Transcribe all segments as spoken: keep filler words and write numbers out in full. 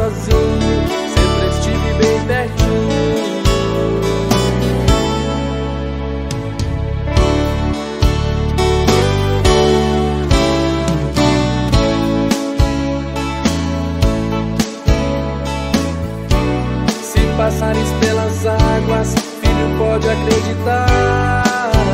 sozinho, sempre estive bem pertinho. Se passares pelas águas, filho, pode acreditar.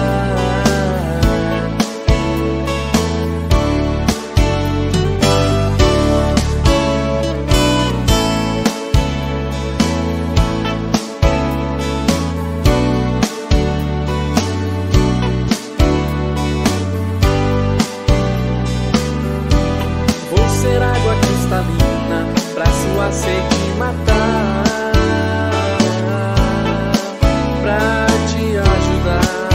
Vou ser água cristalina pra sua sede matar, pra te ajudar.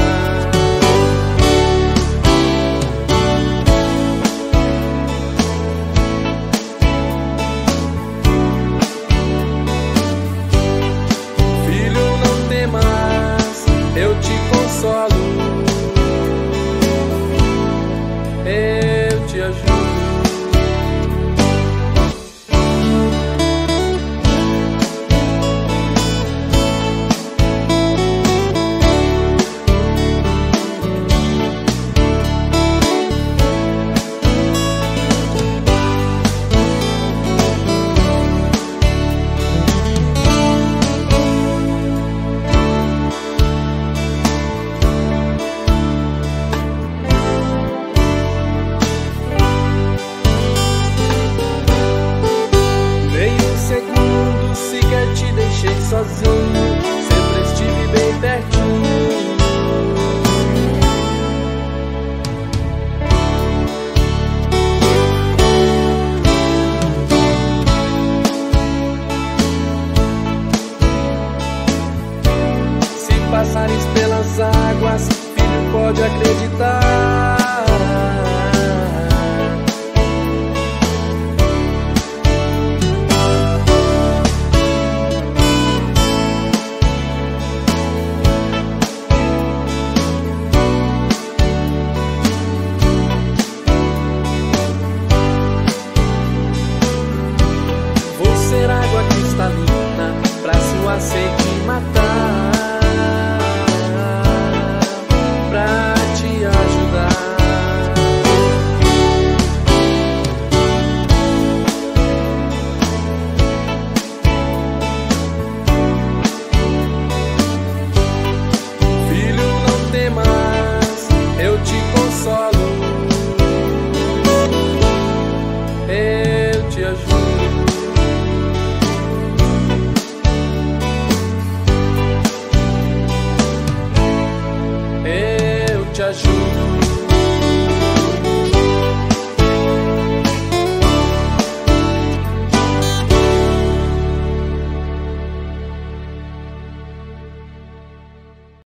Filho, não temas, eu te consolo, eu te ajudo. Sequer te deixei sozinho, sempre estive bem pertinho. Se passares pelas águas, filho, pode acreditar. Água cristalina pra sua sede matar, pra te ajudar. Filho, não temas, eu te consolo, eu te ajudo. Te ajudo.